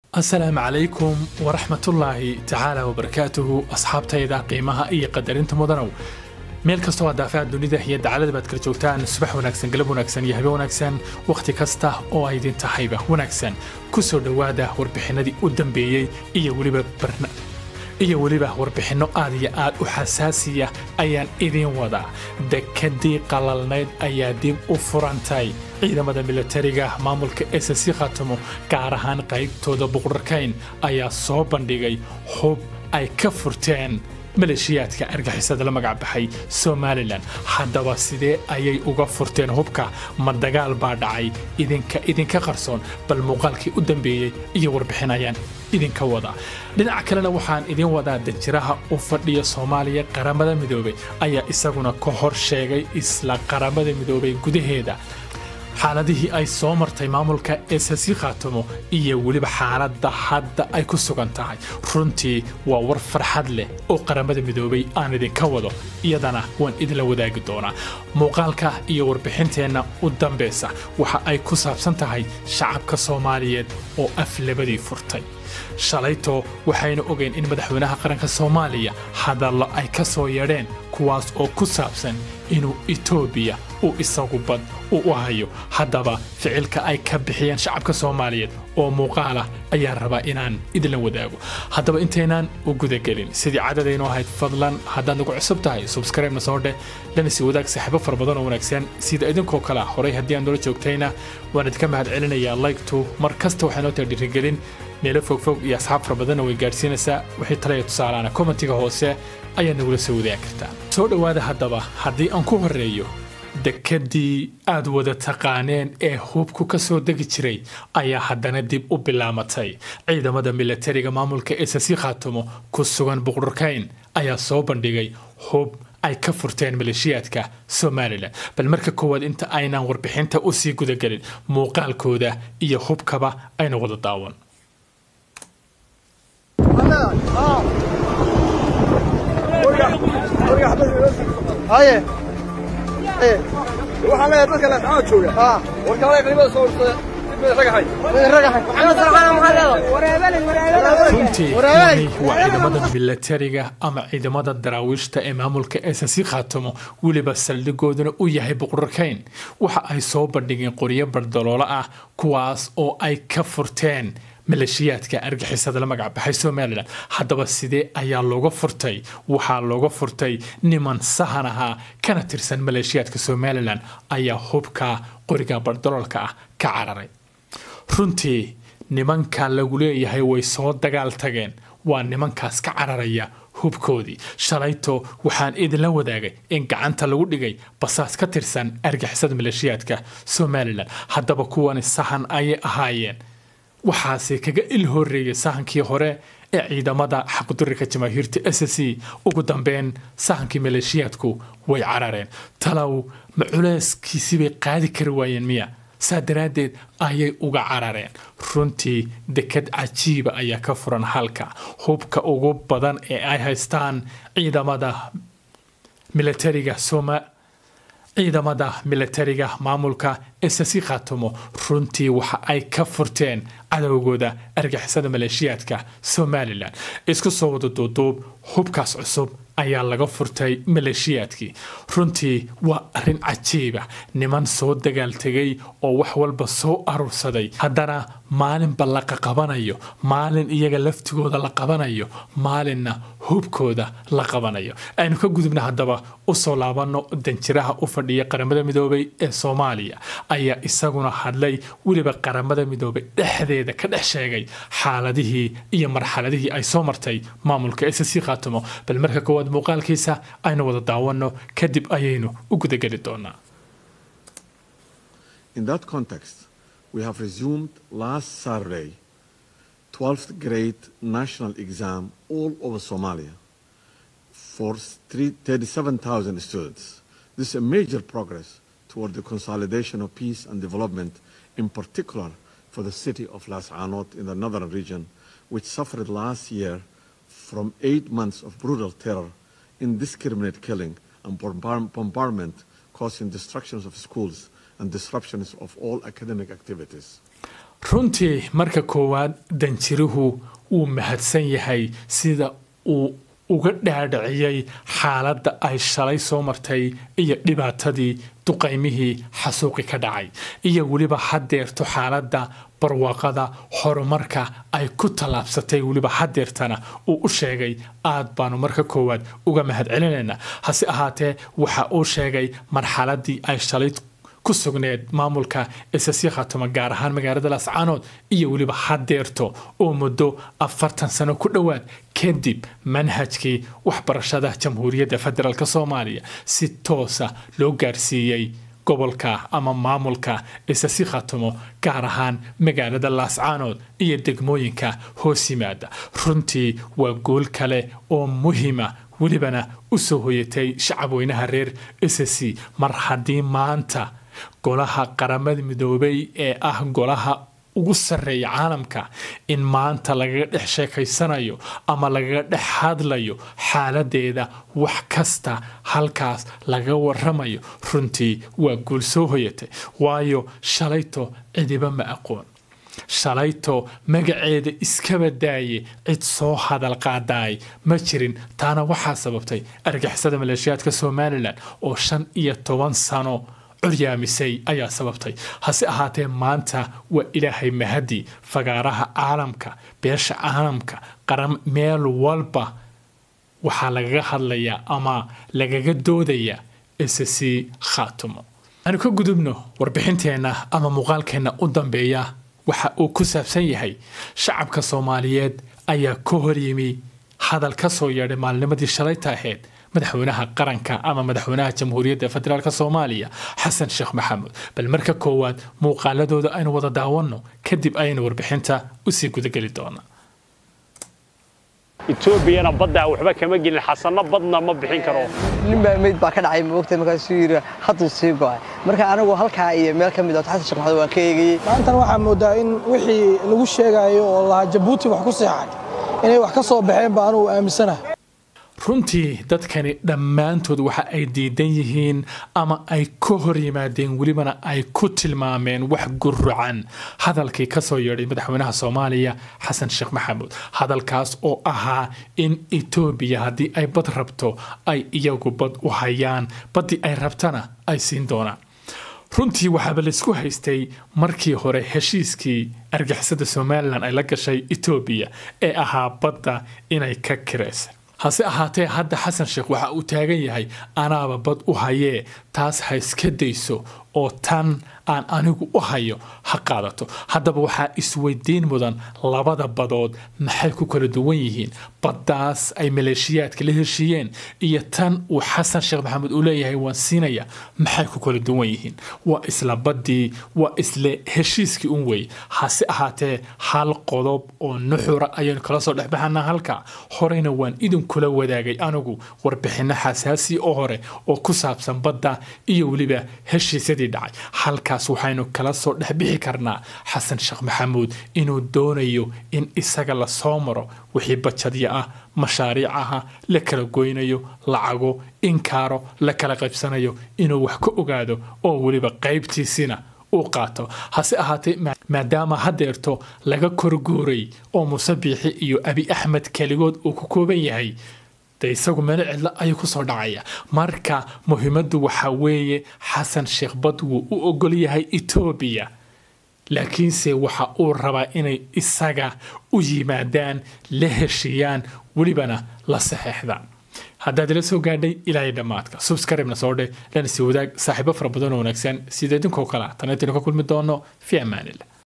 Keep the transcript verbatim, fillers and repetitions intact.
السلام عليكم ورحمة الله تعالى وبركاته أصحاب تيدا قيمها إي قدر أنت مدنو ميل كستو دافع الدنيا هي دعالة بعد كل جوتان صباح ونكسن قلب ونكسن يهبي ونكسن وقت كسته أو أيدين تحيبه ونكسن كسر دواده وربحنا دي قدام بيي إيه ولي برنا إيه ولي warbixino aad iyo aad u xasaasiya ayaan idin wadaa dekadii qalalnayd ayaa dib u furantay ciidamada militariga maamulka S S C Khaatumo gaar ahaan qaybtooda boqorkayn ayaa soo bandhigay hub ay ka furteen maleeshiyaadka argagixisada la magac baxay Somaliland haddaba sidee ayay uga furteen hubka ma dagaal baa dhacay idinka idinka qarsoon bal muuqaalkii u dambeeyay iyo warbixinayaan idinka wada dhinaca kalena waxaan idin wadaa danjiraha u fadhiya Soomaaliya qaramada midoobay ayaa isaguna ka hor sheegay isla qaramada midoobay gudaheeda xaaladihii ay soo martay maamulka S S C Khaatumo iyo waliba xaaladda hadda ay ku sugan tahay runtii waa war farxad leh oo qaramada midoobay aan idinka wado iyadana waan idin wadaagi doonaa muuqaalka iyo warbixinteena u dambaysa waxa ay ku saabsan tahay shacabka Soomaaliyeed oo aflabadii furtay shalayto waxayna ogeyn in madaxweynaha qaranka Soomaaliya hadallo ay ka soo yeedheen kuwaas oo ku saabsan inuu Itoobiya uu isagu bad u hayo haddaba ficilka ay ka bixiyeen shacabka Soomaaliyeed oo muuqaala ayaa rabaa inaan idin wadaago haddaba inteenan u gudagelin sidii cadadayno ahayd fadlan haddaad nagu cusub tahay subscribe na soo dheh lana si wadaag saaxiibo fara badan oo wanaagsan sida idinkoo kale horay haddii aan doola joogtayna waan idinka mahadcelinayaa like to mar kasta waxaan noo dhiirigelin meelo fog fog iyo asxaab fara badan oo way gaarsiinaysaa wixii talaya tusaalaana commentiga hoose ayaa nagula soo wadaagi kartaa soo dhawaada haddaba haddii aan ku horeeyo dekadii aad wada taqaaneen ee hubku ka soo degi jiray ayaa haddana dib u bilaamatay ciidamada militariga maamulka S S C Khaatumo ku sugan boqorkayn ayaa soo bandhigay hub ay ka furteen maleeshiyaadka Somaliland bal marka koowaad inta aynaan warbixinta u sii gudagelin muuqaalkooda iyo hubkaba ayna wada daawan هاي ايه waxaan leeyahay dadka la socod jooga ha warkaalay qiimada soo urtay ragaxay ragaxay waxaan sarxana ma leeyahay wareebelin wareebelin runtii waa ciidamada militariga ama ciidamada daraawiishta ee maamulka S S C Khaatumo waliba saldhigooduna u yahay boqorkayn waxa ay soo bandhigeen qoriyo bardaloolo ah kuwaas oo ay ka furteen maleeshiyaadka argagixisada la magac baxay Somaliland haddaba sidee ayaa looga furtay waxaa looga furtay niman sahan ahaa kana tirsan maleeshiyaadka Somaliland ayaa hubka qoriga bardaloolka ah ka cararay runtii nimanka lagu leeyahay way soo dagaal tageen waa nimankaas ka cararaya hubkoodii shalayto waxaan idin la wadaagay in gacanta lagu dhigay basaas ka tirsan argagixisada maleeshiyaadka Somaliland haddaba kuwan sahan ay ahaayeen waxaase kaga il horeeyay sahankii hore ee ciidamada xaqdurka jamaahiirta S S C ugu dambeyn sahankii maleeshiyaadku way carareen talaw ma culeyskiisii bay qaadi kari waayeen miya saadaradeed ayay uga carareen runtii dekad cajiiba ayaa ka furan halka hubka ugu badan ee ay haystaan ciidamada militariga Soomaaliya ciidamada militariga maamulka S S C Khaatumo runtii waxa ay ka furteen cadawgooda argagixisada maleeshiyaadka Somaliland isku soo wada duuduub hubkaas cusub ayaa laga furtay maleeshiyaadkii runtii waa arrin cajiiba niman soo dagaal tagay oo wax walba soo arursaday haddana maalin ballaqa qabanayo maalin iyaga laftigooda la qabanayo maalinna hubkooda la qabanayo aynu ka gudubna haddaba u soo laabano danjiraha u fadhiya qaramada midoobay ee Soomaaliya ayaa isaguna hadlay waliba qaramada midoobay dhexdeeda ka dhex sheegay xaaladihii iyo marxaladihii ay soo martay maamulka S S C Khaatumo bal marka koowaad muuqaalkiisa aynu wada daawano kadib ayaynu u gudagali doonaa In that context, we have resumed last Saturday twelfth grade national exam all over Somalia for thirty-seven thousand students. This is a major progress toward the consolidation of peace and development, in particular for the city of Las Anot in the northern region, which suffered last year from eight months of brutal terror, indiscriminate killing and bombardment causing destructions of schools and disruptions of all academic activities. runtii marka koowaad danjiruhu uu mahadsan yahay sida uu uga dhaadhiciyay xaaladda ay shalay soo martay iyo dhibaatadii duqaymihii xasuuqi ka dhacay iyo weliba haddeerto xaaladda barwaaqada horumarka ay ku tallaabsatay weliba haddeertana uu u sheegay aad baanu marka koowaad uga mahadcelinaynaa hase ahaatee waxa uu sheegay marxaladdii ay shalay ku sugneed maamulka SSC Khaatuma gaar ahaan magaalada Laascaanood iyo weliba haddeerto oo muddo afartan sano ku dhowaad kadib manhajkii waxbarashada Jamhuuriyadda Federaalka Soomaaliya si toosa loo gaarsiiyay gobolka ama maamulka SSC Khaatuma gaar ahaan magaalada Laascaanood iyo degmooyinka hoos yimaada runtii waa gool kale oo muhiima welibana u soo hoyatay shacabweynaha reer S S C mar haddii maanta golaha qaramada midoobay ee ah golaha ugu sarreeya caalamka in maanta lagaga dhex sheekaysanayo ama lagaga dhex hadlayo xaaladeeda wax kasta halkaas laga warramayo runtii waa guul soo hoyatay waayo shalayto cidiba ma aqoon shalayto magaceeda iskaba daaye cid soo hadal qaadaay ma jirin taana waxaa sababtay argixisada maleeshiyaadka Somaliland oo shan iyo toban sano curyaamisay ayaa sababtay hase ahaatee maanta waa ilaahay mahadi fagaaraha caalamka beesha caalamka qaram meel walba waxaa lagaga hadlayaa ama lagaga doodayaa S S C Khaatuma aanu ka gudubno warbixinteena ama muuqaalkeena u dambeeya waxa uu ku saabsan yahay shacabka Soomaaliyeed ayaa ka hor yimi hadal ka soo yeedhay maalnimadii shalayta ahayd madaxweynaha qaranka ama madaxweynaha Jamhuuriyadda Federaalka Soomaaliya Xasan Sheekh Maxamuud bal marka koowaad muuqaaladooda aynu wada daawano kadib aynu warbixinta u sii gudagali doonaa Ethiopiana badda waxba kama gelin xasanna badna ma bixin karo ninba meed baa ka dhacay moogtay markaas uu yiri haduu sii go'ay marka anagu halka iyo meel kamid ah Xasan Sheekh Maxamuud waan ka eegay maanta waxa moodaa in wixii lagu sheegayo oo la Djibouti wax ku seexay inay wax ka soo baxeen baan uu aaminsanahay runtii dadkani dhammaantood waxa ay diidan yihiin ama ay ka hor yimaadeen welibana ay ku tilmaameen wax gurrucan hadalkii ka soo yeedhay madaxweynaha Soomaaliya Xasan Sheekh Maxamuud hadalkaas oo ahaa in Ethiopia haddii ay bad rabto ay iyagu bad u hayaan badii ay rabtana ay siin doonaan runtii waxaaba la isku haystay markii hore heshiiskii argixisada Somaliland ay la gashay Ethiopia ee ahaa badda inay ka kireysay hase ahaatee hadda Xasan Sheekh waxa uu taagan yahay anaaba bad u hayee taas ha iska dayso oo tan aan anigu u hayo ha qaadato haddaba waxaa isweydiin mudan labada badood maxay ku kala duwan yihiin baddaas ay maleeshiyaadka la heshiiyeen iyo tan uu Xasan Sheekh Maxamuud u leeyahay waan siinaya maxay ku kala duwan yihiin waa isla baddii waa isla heshiiskii un wey hase ahaatee hal qodob oo nuxura ayaynu kala soo dhexbaxanaa halka horeyna waan idin kula wadaagay anigu warbixino xasaasi oo hore oo ku saabsan badda iyo weliba heshiisyadii dhacay halkaas waxaynu kala soo dhexbixi karnaa Xasan Sheekh Maxamuud inuu doonayo in isaga la soo maro wixii bajadya ah mashaariicaha la kala goynayo lacago inkaaro la kala qaybsanayo inuu wax ka ogaado oo weliba qaybtiisina uu qaato hase ahaatee maadaama haddeerto laga korguuray oo Muuse Biixi iyo Abi Axmed kaligood uu ku kooban yahay isagu meel cidla ay ku soo dhacaya marka muhiimadu waxa weeye Xasan Sheekh bad wuu u ogol yahay Ethiopia laakiinse waxa uu rabaa inay isaga u yimaadaan la heshiyaan welibana la saxeexdaan haddaad ila soo gaadhay ilaahay dhammaadka subscribe na soo dhe lana sii wadaag saaxiibo fara badan oo wanaagsan sida idinkoo kale tan inta ka kulmi doono fi amaanillah